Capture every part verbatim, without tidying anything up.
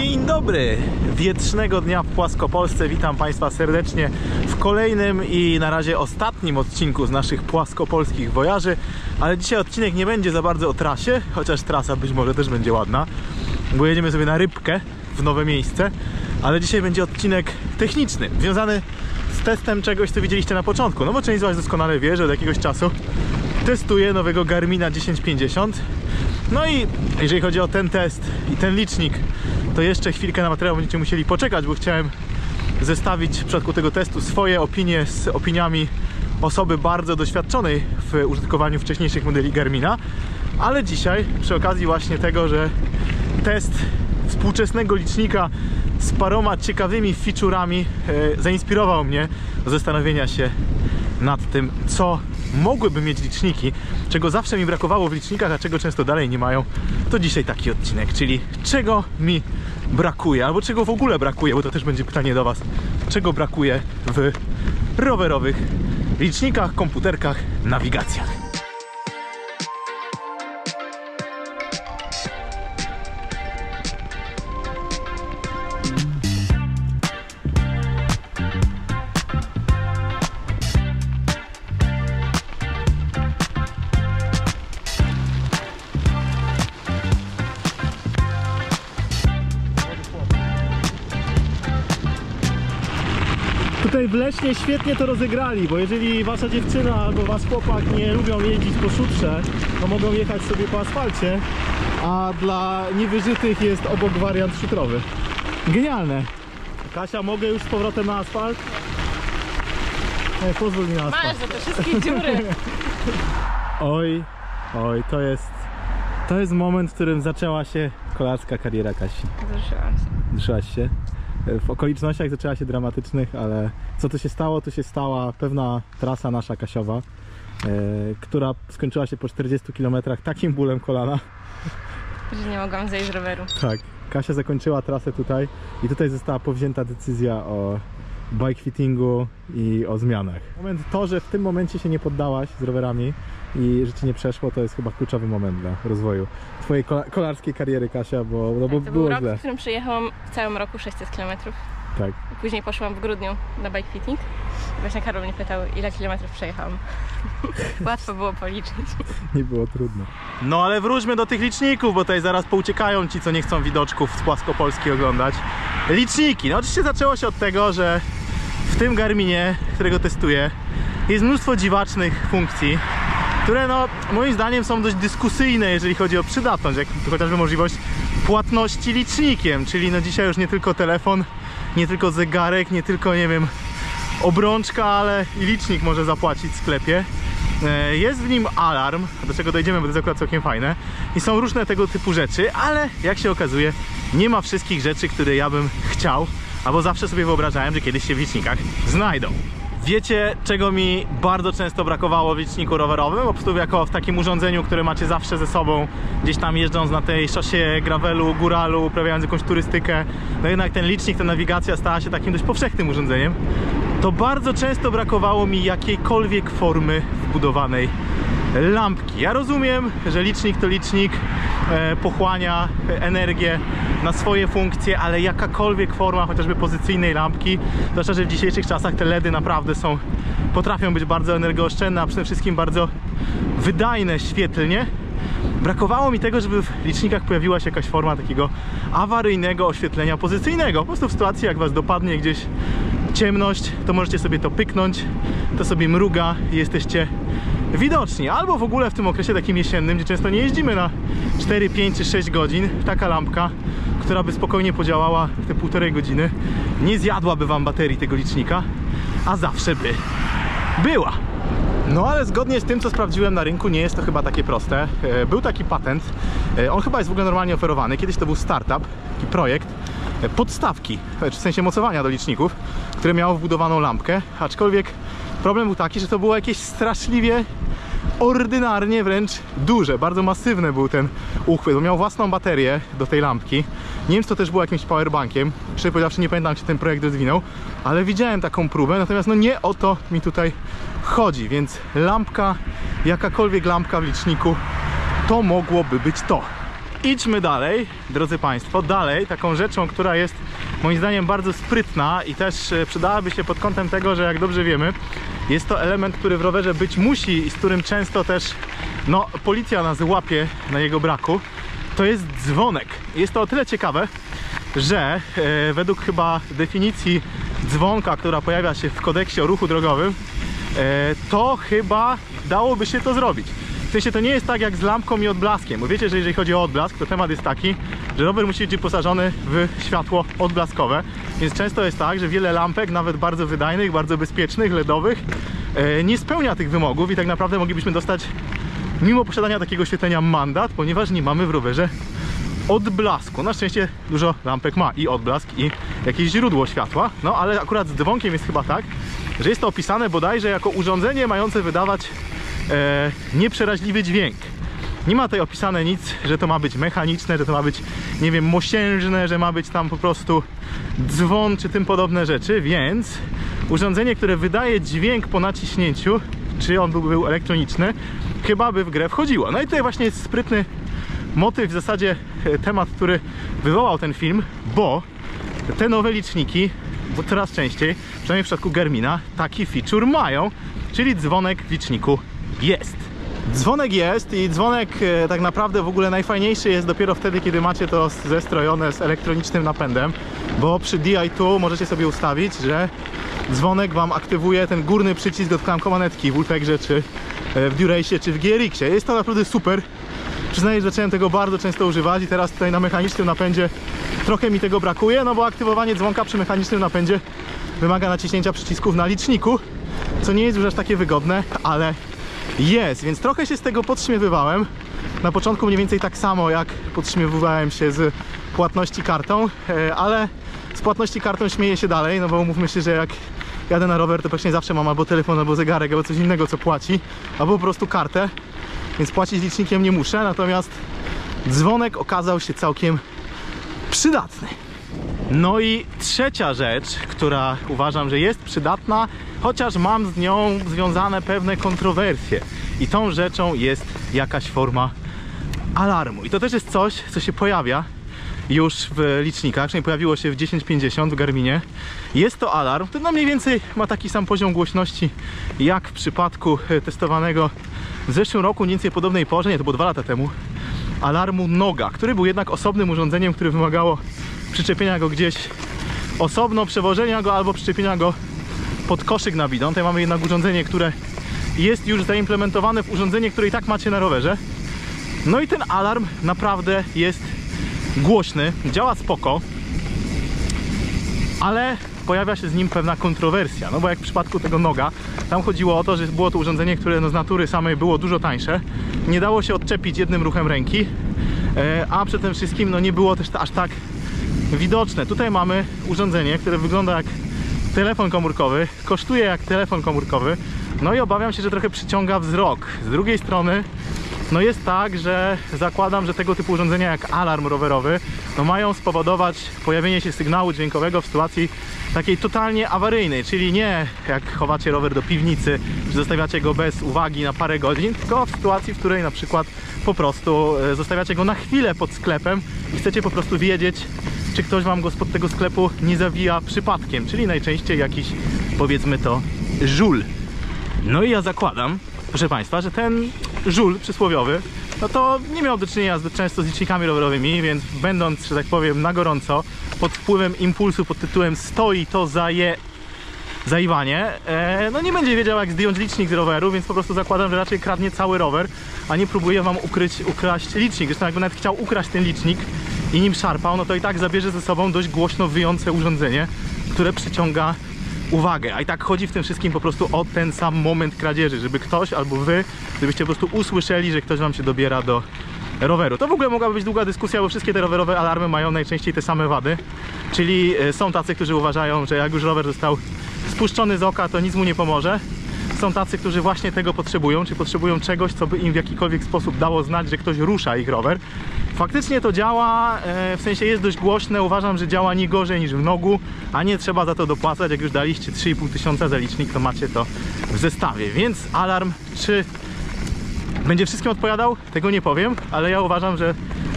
Dzień dobry! Wietrznego dnia w Płaskopolsce. Witam Państwa serdecznie w kolejnym i na razie ostatnim odcinku z naszych płaskopolskich wojaży. Ale dzisiaj odcinek nie będzie za bardzo o trasie, chociaż trasa być może też będzie ładna, bo jedziemy sobie na rybkę w nowe miejsce. Ale dzisiaj będzie odcinek techniczny, związany z testem czegoś, co widzieliście na początku. No bo część z Was doskonale wie, że od jakiegoś czasu testuję nowego Garmina tysiąc pięćdziesiąt. No i jeżeli chodzi o ten test i ten licznik, to jeszcze chwilkę na materiał będziecie musieli poczekać, bo chciałem zestawić w przypadku tego testu swoje opinie z opiniami osoby bardzo doświadczonej w użytkowaniu wcześniejszych modeli Garmina. Ale dzisiaj, przy okazji właśnie tego, że test współczesnego licznika z paroma ciekawymi feature'ami e, zainspirował mnie do zastanowienia się nad tym, co mogłyby mieć liczniki, czego zawsze mi brakowało w licznikach, a czego często dalej nie mają. To dzisiaj taki odcinek, czyli czego mi brakuje, albo czego w ogóle brakuje, bo to też będzie pytanie do Was, czego brakuje w rowerowych licznikach, komputerkach, nawigacjach. Tutaj w Lesznie świetnie to rozegrali, bo jeżeli wasza dziewczyna albo wasz chłopak nie lubią jeździć po szutrze, to mogą jechać sobie po asfalcie, a dla niewyżytych jest obok wariant szutrowy. Genialne! Kasia, mogę już z powrotem na asfalt? Ej, pozwól mi na asfalt. Masz za te wszystkie dziury. Oj, oj, to jest, to jest moment, w którym zaczęła się kolarska kariera Kasi. Zruszyłam się. Zruszyłaś się? W okolicznościach zaczęła się dramatycznych, ale co to się stało, to się stała pewna trasa nasza kasiowa, e, która skończyła się po czterdziestu kilometrach takim bólem kolana, że nie mogłam zejść z roweru. Tak, Kasia zakończyła trasę tutaj i tutaj została powzięta decyzja o bike fittingu i o zmianach. Moment to, że w tym momencie się nie poddałaś z rowerami i że ci nie przeszło, to jest chyba kluczowy moment dla rozwoju twojej kolarskiej kariery, Kasia, bo, no, bo tak, to było był rok, źle. w którym przejechałam w całym roku sześćset kilometrów. Tak. Później poszłam w grudniu na bike fitting. Właśnie Karol mnie pytał, ile kilometrów przejechałam. Łatwo było policzyć. Nie było trudno. No ale wróćmy do tych liczników, bo tutaj zaraz pouciekają ci, co nie chcą widoczków z Płaskopolski oglądać. Liczniki. No oczywiście zaczęło się od tego, że w tym Garminie, którego testuję, jest mnóstwo dziwacznych funkcji, które no moim zdaniem są dość dyskusyjne, jeżeli chodzi o przydatność, jak chociażby możliwość płatności licznikiem, czyli no dzisiaj już nie tylko telefon, nie tylko zegarek, nie tylko, nie wiem, obrączka, ale i licznik może zapłacić w sklepie. Jest w nim alarm, do czego dojdziemy, bo to jest akurat całkiem fajne. I są różne tego typu rzeczy, ale jak się okazuje, nie ma wszystkich rzeczy, które ja bym chciał, albo zawsze sobie wyobrażałem, że kiedyś się w licznikach znajdą. Wiecie, czego mi bardzo często brakowało w liczniku rowerowym? Po prostu jako w takim urządzeniu, które macie zawsze ze sobą, gdzieś tam jeżdżąc na tej szosie, gravelu, góralu, uprawiając jakąś turystykę. No jednak ten licznik, ta nawigacja stała się takim dość powszechnym urządzeniem. To bardzo często brakowało mi jakiejkolwiek formy wbudowanej lampki. Ja rozumiem, że licznik to licznik, e, pochłania energię na swoje funkcje, ale jakakolwiek forma chociażby pozycyjnej lampki, zwłaszcza że w dzisiejszych czasach te LEDy naprawdę są, potrafią być bardzo energooszczędne, a przede wszystkim bardzo wydajne świetlnie. Brakowało mi tego, żeby w licznikach pojawiła się jakaś forma takiego awaryjnego oświetlenia pozycyjnego. Po prostu w sytuacji, jak was dopadnie gdzieś ciemność, to możecie sobie to pyknąć, to sobie mruga i jesteście widoczni. Albo w ogóle w tym okresie takim jesiennym, gdzie często nie jeździmy na cztery, pięć czy sześć godzin, taka lampka, która by spokojnie podziałała w te półtorej godziny, nie zjadłaby wam baterii tego licznika, a zawsze by była. No ale zgodnie z tym, co sprawdziłem na rynku, nie jest to chyba takie proste. Był taki patent, on chyba jest w ogóle normalnie oferowany. Kiedyś to był startup, taki projekt podstawki, w sensie mocowania do liczników, które miało wbudowaną lampkę, aczkolwiek problem był taki, że to było jakieś straszliwie ordynarnie wręcz duże, bardzo masywny był ten uchwyt, bo miał własną baterię do tej lampki. Nie wiem, czy to też było jakimś powerbankiem, szczerze powiedziawszy nie pamiętam, jak się ten projekt rozwinął, ale widziałem taką próbę, natomiast no nie o to mi tutaj chodzi, więc lampka, jakakolwiek lampka w liczniku, to mogłoby być to. Idźmy dalej, drodzy Państwo, dalej taką rzeczą, która jest moim zdaniem bardzo sprytna i też przydałaby się pod kątem tego, że jak dobrze wiemy, jest to element, który w rowerze być musi i z którym często też no, policja nas łapie na jego braku. To jest dzwonek. Jest to o tyle ciekawe, że e, według chyba definicji dzwonka, która pojawia się w kodeksie o ruchu drogowym, e, to chyba dałoby się to zrobić. W sensie to nie jest tak jak z lampką i odblaskiem, bo wiecie, że jeżeli chodzi o odblask, to temat jest taki, że rower musi być wyposażony w światło odblaskowe, więc często jest tak, że wiele lampek, nawet bardzo wydajnych, bardzo bezpiecznych, ledowych, e, nie spełnia tych wymogów i tak naprawdę moglibyśmy dostać mimo posiadania takiego oświetlenia mandat, ponieważ nie mamy w rowerze odblasku. Na szczęście dużo lampek ma i odblask, i jakieś źródło światła, no ale akurat z dzwonkiem jest chyba tak, że jest to opisane bodajże jako urządzenie mające wydawać e, nieprzeraźliwy dźwięk. Nie ma tutaj opisane nic, że to ma być mechaniczne, że to ma być, nie wiem, mosiężne, że ma być tam po prostu dzwon czy tym podobne rzeczy, więc urządzenie, które wydaje dźwięk po naciśnięciu, czy on byłby był elektroniczny, chyba by w grę wchodziło. No i tutaj właśnie jest sprytny motyw, w zasadzie temat, który wywołał ten film, bo te nowe liczniki, bo coraz częściej, przynajmniej w przypadku Garmina, taki feature mają, czyli dzwonek w liczniku jest. Dzwonek jest i dzwonek e, tak naprawdę w ogóle najfajniejszy jest dopiero wtedy, kiedy macie to zestrojone z elektronicznym napędem, bo przy D I dwa możecie sobie ustawić, że dzwonek wam aktywuje ten górny przycisk od klamką manetki w Ultegrze, czy w Durace'ie, czy w G R X-ie. Jest to naprawdę super. Przyznaję, że zacząłem tego bardzo często używać i teraz tutaj na mechanicznym napędzie trochę mi tego brakuje, no bo aktywowanie dzwonka przy mechanicznym napędzie wymaga naciśnięcia przycisków na liczniku, co nie jest już aż takie wygodne, ale jest, więc trochę się z tego podśmiewywałem. Na początku mniej więcej tak samo, jak podśmiewywałem się z płatności kartą, ale z płatności kartą śmieję się dalej, no bo umówmy się, że jak jadę na rower, to praktycznie zawsze mam albo telefon, albo zegarek, albo coś innego, co płaci, albo po prostu kartę, więc płacić licznikiem nie muszę, natomiast dzwonek okazał się całkiem przydatny. No i trzecia rzecz, która uważam, że jest przydatna, chociaż mam z nią związane pewne kontrowersje, i tą rzeczą jest jakaś forma alarmu. I to też jest coś, co się pojawia już w licznikach, czyli pojawiło się w tysiąc pięćdziesiąt w Garminie. Jest to alarm, który no mniej więcej ma taki sam poziom głośności jak w przypadku testowanego w zeszłym roku, mniej więcej podobnej porze, nie, to było dwa lata temu, alarmu Noga, który był jednak osobnym urządzeniem, które wymagało przyczepienia go gdzieś osobno, przewożenia go albo przyczepienia go pod koszyk na bidon. Tutaj mamy jednak urządzenie, które jest już zaimplementowane w urządzenie, które i tak macie na rowerze. No i ten alarm naprawdę jest głośny, działa spoko, ale pojawia się z nim pewna kontrowersja, no bo jak w przypadku tego Noga, tam chodziło o to, że było to urządzenie, które no z natury samej było dużo tańsze, nie dało się odczepić jednym ruchem ręki, a przede wszystkim no nie było też aż tak widoczne. Tutaj mamy urządzenie, które wygląda jak telefon komórkowy, kosztuje jak telefon komórkowy, no i obawiam się, że trochę przyciąga wzrok. Z drugiej strony no jest tak, że zakładam, że tego typu urządzenia jak alarm rowerowy no mają spowodować pojawienie się sygnału dźwiękowego w sytuacji takiej totalnie awaryjnej, czyli nie jak chowacie rower do piwnicy, czy zostawiacie go bez uwagi na parę godzin, tylko w sytuacji, w której na przykład po prostu zostawiacie go na chwilę pod sklepem i chcecie po prostu wiedzieć, czy ktoś wam go spod tego sklepu nie zawija przypadkiem, czyli najczęściej jakiś, powiedzmy to, żul. No i ja zakładam, proszę Państwa, że ten żul przysłowiowy, no to nie miał do czynienia zbyt często z licznikami rowerowymi, więc będąc, że tak powiem, na gorąco, pod wpływem impulsu pod tytułem stoi to za je... zaiwanie, e, no nie będzie wiedział, jak zdjąć licznik z roweru, więc po prostu zakładam, że raczej kradnie cały rower, a nie próbuje wam ukryć, ukraść licznik. Zresztą jakby nawet chciał ukraść ten licznik i nim szarpał, no to i tak zabierze ze sobą dość głośno wyjące urządzenie, które przyciąga uwagę. A i tak chodzi w tym wszystkim po prostu o ten sam moment kradzieży, żeby ktoś albo wy, żebyście po prostu usłyszeli, że ktoś wam się dobiera do roweru. To w ogóle mogłaby być długa dyskusja, bo wszystkie te rowerowe alarmy mają najczęściej te same wady, czyli są tacy, którzy uważają, że jak już rower został spuszczony z oka, to nic mu nie pomoże. Są tacy, którzy właśnie tego potrzebują, czy potrzebują czegoś, co by im w jakikolwiek sposób dało znać, że ktoś rusza ich rower. Faktycznie to działa, w sensie jest dość głośne, uważam, że działa nie gorzej niż w Nogu, a nie trzeba za to dopłacać. Jak już daliście trzy i pół tysiąca za licznik, to macie to w zestawie. Więc alarm, czy będzie wszystkim odpowiadał? Tego nie powiem, ale ja uważam, że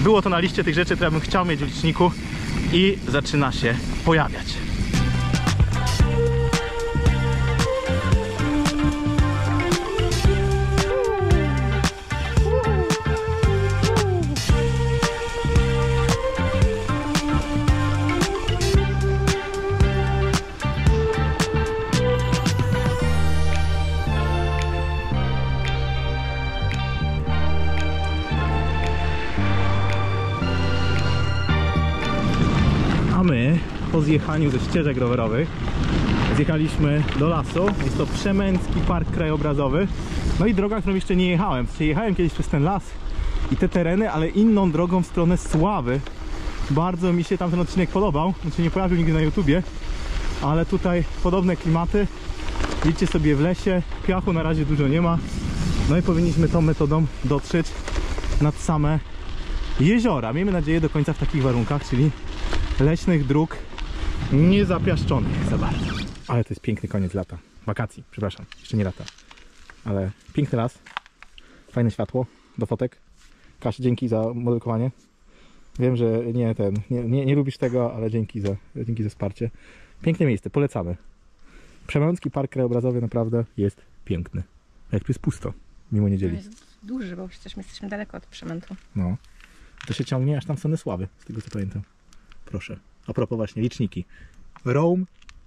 było to na liście tych rzeczy, które bym chciał mieć w liczniku i zaczyna się pojawiać. My po zjechaniu ze ścieżek rowerowych zjechaliśmy do lasu. Jest to Przemęcki Park Krajobrazowy. No i droga, którą jeszcze nie jechałem. Jechałem kiedyś przez ten las i te tereny, ale inną drogą w stronę Sławy. Bardzo mi się tam ten odcinek podobał. On się nie pojawił nigdy na YouTubie, ale tutaj podobne klimaty. Idźcie sobie w lesie, piachu na razie dużo nie ma. No i powinniśmy tą metodą dotrzeć nad same jeziora. Miejmy nadzieję do końca w takich warunkach, czyli leśnych dróg niezapiaszczonych za bardzo. Ale to jest piękny koniec lata. Wakacji, przepraszam, jeszcze nie lata. Ale piękny las, fajne światło do fotek. Kasia, dzięki za modelkowanie. Wiem, że nie ten, nie, nie, nie lubisz tego, ale dzięki za, dzięki za wsparcie. Piękne miejsce, polecamy. Przemęcki Park Krajobrazowy naprawdę jest piękny. Jak tu jest pusto, mimo niedzieli. To jest duży, bo przecież my jesteśmy daleko od Przemętu. No. To się ciągnie aż tam w stronę Sławy, z tego co pamiętam. Proszę. A propos właśnie liczniki. Roam,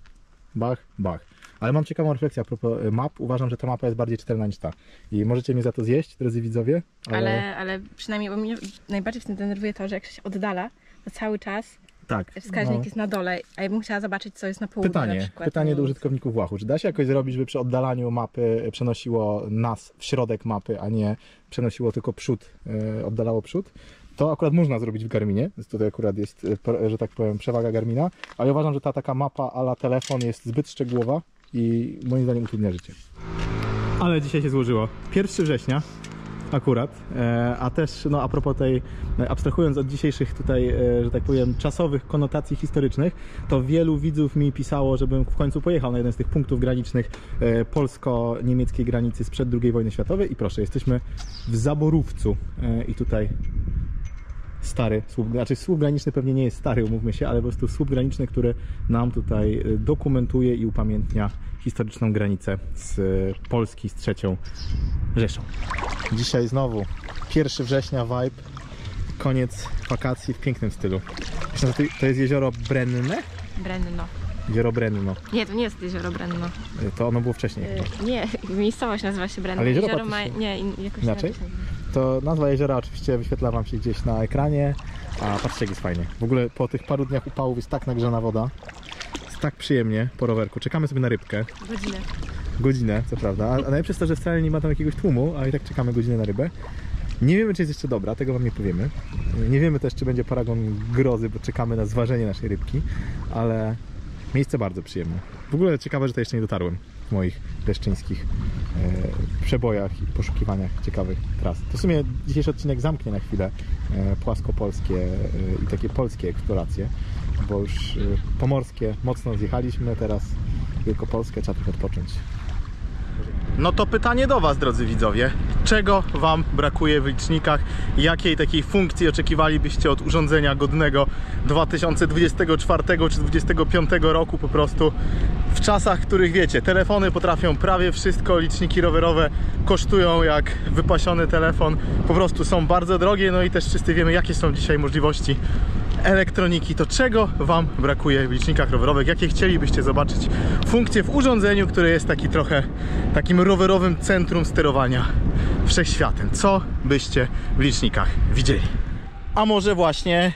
Bach, Bach. Ale mam ciekawą refleksję a propos map. Uważam, że ta mapa jest bardziej czytelna niż ta. I możecie mnie za to zjeść, drodzy widzowie. Ale, ale, ale przynajmniej, bo mnie najbardziej w tym denerwuje to, że jak się oddala, to cały czas tak, wskaźnik no. jest na dole, a ja bym chciała zobaczyć, co jest na południu. Pytanie, na przykład. pytanie do użytkowników Wahoo. Czy da się jakoś zrobić, żeby przy oddalaniu mapy przenosiło nas w środek mapy, a nie przenosiło tylko przód, yy, oddalało przód? To akurat można zrobić w Garminie, tutaj akurat jest, że tak powiem, przewaga Garmina, ale uważam, że ta taka mapa a la telefon jest zbyt szczegółowa i moim zdaniem utrudnia życie. Ale dzisiaj się złożyło. pierwszego września akurat, a też no a propos tej, abstrahując od dzisiejszych tutaj, że tak powiem, czasowych konotacji historycznych, to wielu widzów mi pisało, żebym w końcu pojechał na jeden z tych punktów granicznych polsko-niemieckiej granicy sprzed drugiej wojny światowej i proszę, jesteśmy w Zaborówcu i tutaj stary słup, znaczy słup graniczny pewnie nie jest stary, umówmy się, ale po prostu słup graniczny, który nam tutaj dokumentuje i upamiętnia historyczną granicę z Polski z trzecią Rzeszą. Dzisiaj znowu pierwszego września vibe, koniec wakacji w pięknym stylu. Myślę, że to jest jezioro Brenne? Brenno. Jezioro Brenno. Nie, to nie jest jezioro Brenno. To ono było wcześniej. Yy, nie, miejscowość nazywa się Brenno. Ale jezioro, jezioro ma, nie, jakoś inaczej? To nazwa jeziora oczywiście wyświetla wam się gdzieś na ekranie. A patrzcie, jak jest fajnie. W ogóle po tych paru dniach upałów jest tak nagrzana woda. Jest tak przyjemnie po rowerku. Czekamy sobie na rybkę. Godzinę. Godzinę, co prawda. A najlepsze jest to, że wcale nie ma tam jakiegoś tłumu, a i tak czekamy godzinę na rybę. Nie wiemy, czy jest jeszcze dobra, tego wam nie powiemy. Nie wiemy też, czy będzie paragon grozy, bo czekamy na zważenie naszej rybki. Ale miejsce bardzo przyjemne. W ogóle ciekawe, że to jeszcze nie dotarłem w moich leszczyńskich e, przebojach i poszukiwaniach ciekawych tras. To w sumie dzisiejszy odcinek zamknie na chwilę e, płaskopolskie e, i takie polskie eksploracje, bo już e, pomorskie mocno zjechaliśmy, teraz wielkopolskie, trzeba trochę odpocząć. No to pytanie do was, drodzy widzowie. Czego wam brakuje w licznikach? Jakiej takiej funkcji oczekiwalibyście od urządzenia godnego dwa tysiące dwudziestego czwartego czy dwudziestego piątego roku po prostu? W czasach, w których wiecie, telefony potrafią prawie wszystko, liczniki rowerowe kosztują jak wypasiony telefon, po prostu są bardzo drogie, no i też wszyscy wiemy, jakie są dzisiaj możliwości elektroniki. To czego wam brakuje w licznikach rowerowych? Jakie chcielibyście zobaczyć funkcje w urządzeniu, które jest taki trochę takim rowerowym centrum sterowania wszechświatem? Co byście w licznikach widzieli? A może właśnie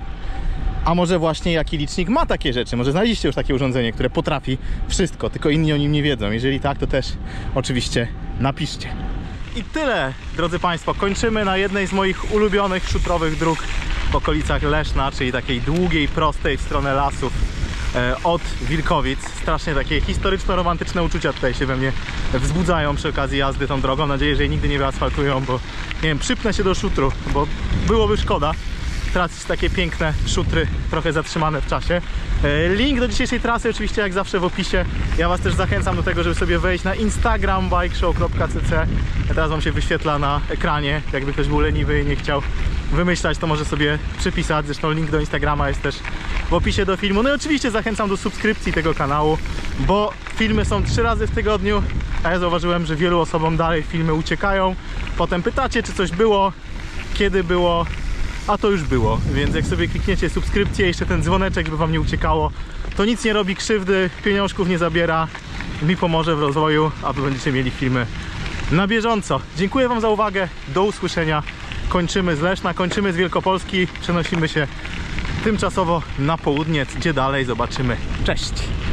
A może właśnie jaki licznik ma takie rzeczy? Może znaleźliście już takie urządzenie, które potrafi wszystko, tylko inni o nim nie wiedzą. Jeżeli tak, to też oczywiście napiszcie. I tyle, drodzy Państwo. Kończymy na jednej z moich ulubionych szutrowych dróg w okolicach Leszna, czyli takiej długiej, prostej w stronę lasów e, od Wilkowic. Strasznie takie historyczno-romantyczne uczucia tutaj się we mnie wzbudzają przy okazji jazdy tą drogą. Mam nadzieję, że jej nigdy nie wyasfaltują, bo nie wiem, przypnę się do szutru, bo byłoby szkoda. tracić takie piękne szutry, trochę zatrzymane w czasie. Link do dzisiejszej trasy oczywiście jak zawsze w opisie. Ja was też zachęcam do tego, żeby sobie wejść na instagram bikeshow kropka c c. Teraz wam się wyświetla na ekranie, jakby ktoś był leniwy i nie chciał wymyślać, to może sobie przypisać. Zresztą link do Instagrama jest też w opisie do filmu. No i oczywiście zachęcam do subskrypcji tego kanału, bo filmy są trzy razy w tygodniu, a ja zauważyłem, że wielu osobom dalej filmy uciekają. Potem pytacie, czy coś było, kiedy było, a to już było. Więc jak sobie klikniecie subskrypcję, jeszcze ten dzwoneczek, żeby wam nie uciekało, to nic nie robi krzywdy, pieniążków nie zabiera, mi pomoże w rozwoju, a wy będziecie mieli filmy na bieżąco. Dziękuję wam za uwagę, do usłyszenia. Kończymy z Leszna, kończymy z Wielkopolski, przenosimy się tymczasowo na południe, gdzie dalej zobaczymy. Cześć!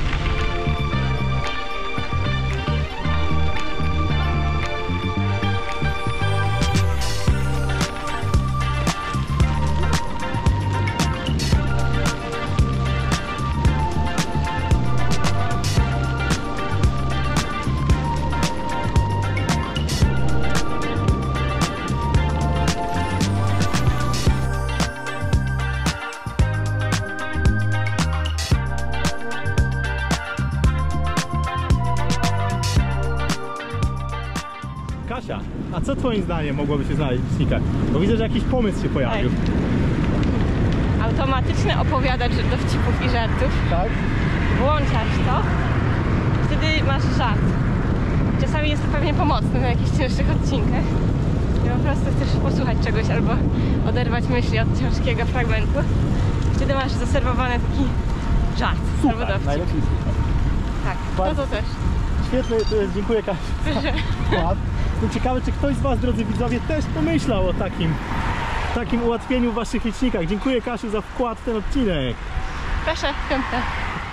Kasia, a co twoim zdaniem mogłoby się znaleźć w licznikach? Bo widzę, że jakiś pomysł się pojawił. Tak. Automatyczny opowiadacz dowcipów i żartów. Tak? Włączasz to, wtedy masz żart. Czasami jest to pewnie pomocne na jakichś cięższych odcinkach. I po prostu chcesz posłuchać czegoś albo oderwać myśli od ciężkiego fragmentu. Wtedy masz zaserwowany taki żart albo dowcip. Najlepiej słuchać. Tak, no to też. Świetny, dziękuję Kasiu za wkład. Jestem ciekawy, czy ktoś z was, drodzy widzowie, też pomyślał o takim, takim ułatwieniu w waszych licznikach. Dziękuję Kasiu za wkład w ten odcinek. Proszę, piątka.